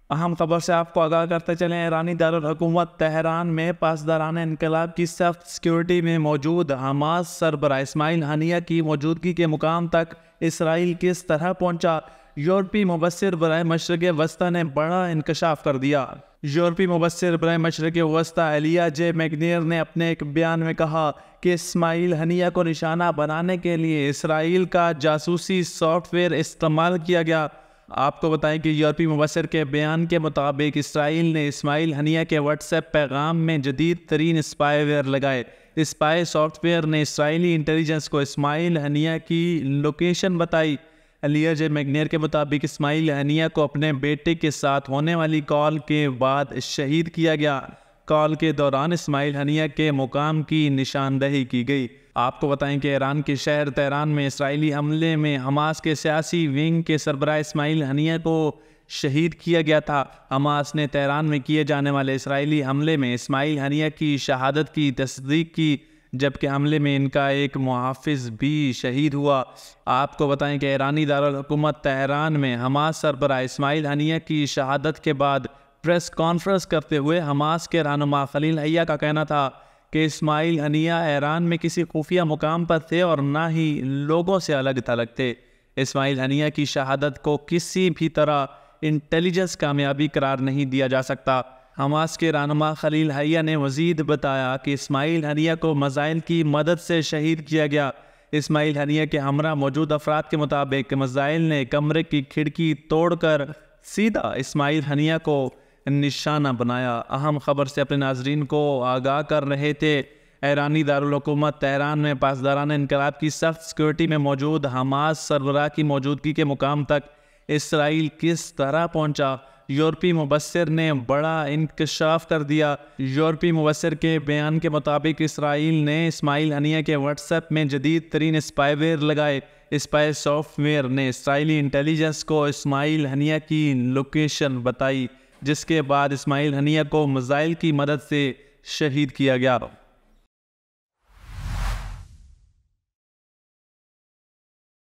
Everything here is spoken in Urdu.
اہم خبر سے آپ کو آگاہ کرتے چلیں، ایرانی دارالحکومت تہران میں پاسداران انقلاب کی سخت سیکیورٹی میں موجود حماس سربراہ اسماعیل ہنیہ کی موجودگی کے مقام تک اسرائیل کس طرح پہنچا؟ یورپی مبصر برائے مشرق وسطی نے بڑا انکشاف کر دیا۔ یورپی مبصر برائے مشرق وسطی ایلیاہ میگنیر نے اپنے ایک بیان میں کہا کہ اسماعیل ہنیہ کو نشانہ بنانے کے لیے اسرائیل کا جاسوسی سافٹ ویئر استعمال کیا گیا۔ آپ کو بتائیں کہ یورپی مبصر کے بیان کے مطابق اسرائیل نے اسماعیل ہنیہ کے واٹس ایپ پیغام میں جدید ترین اسپائی ویئر لگائے۔ اسپائی سافٹ ویئر نے اسرائیلی انٹیلیجنس کو اسماعیل ہنیہ کی لوکیشن بتائی۔ ایلیاہ میگنیر کے مطابق اسماعیل ہنیہ کو اپنے بیٹے کے ساتھ ہونے والی کال کے بعد شہید کیا گیا۔ کال کے دوران اسماعیل ہنیہ کے مقام کی نشاندہی کی گئی۔ آپ کو بتائیں کہ ایران کے شہر تہران میں اسرائیلی حملے میں حماس کے سیاسی ونگ کے سربراہ اسماعیل ہنیہ کو شہید کیا گیا تھا۔ حماس نے تہران میں کیے جانے والے اسرائیلی حملے میں اسماعیل ہنیہ کی شہادت کی تصدیق کی، جبکہ حملے میں ان کا ایک محافظ بھی شہید ہوا۔ آپ کو بتائیں کہ ایرانی دارالحکومت تہران میں حماس سربراہ اسماعیل ہنیہ کی شہادت کے بعد پریس کانفرنس کرتے ہوئے حماس کے رہنما خلیل حیہ کا کہنا تھا کہ اسماعیل ہنیہ ایران میں کسی خفیہ مقام پر تھے اور نہ ہی لوگوں سے الگ تھلگ تھے۔ اسماعیل ہنیہ کی شہادت کو کسی بھی طرح انٹیلیجنس کامیابی قرار نہیں دیا جا سکتا۔ حماس کے رہنما خلیل حیہ نے مزید بتایا کہ اسماعیل ہنیہ کو میزائل کی مدد سے شہید کیا گیا۔ اسماعیل ہنیہ کے ہمراہ موجود افراد کے مطابق میزائل نے کمرے کی کھڑکی توڑ کر سیدھا اسماعیل ہنیہ کو نشانہ بنایا۔ اہم خبر سے اپنے ناظرین کو آگاہ کر رہے تھے۔ ایرانی دارالحکومت تہران میں پاسداران انقلاب کی سخت سیکیورٹی میں موجود حماس سربراہ کی موجودگی کے مقام تک اسرائیل کس طرح پہنچا؟ یورپی مبصر نے بڑا انکشاف کر دیا۔ یورپی مبصر کے بیان کے مطابق اسرائیل نے اسماعیل ہنیہ کے واٹس ایپ میں جدید ترین اسپائی ویئر لگائے۔ اسپائی سافٹ ویئر نے اسرائیلی انٹیلیجنس کو اسماعیل ہنیہ کی لوکیشن بتائی، جس کے بعد اسماعیل ہنیہ کو میزائل کی مدد سے شہید کیا گیا۔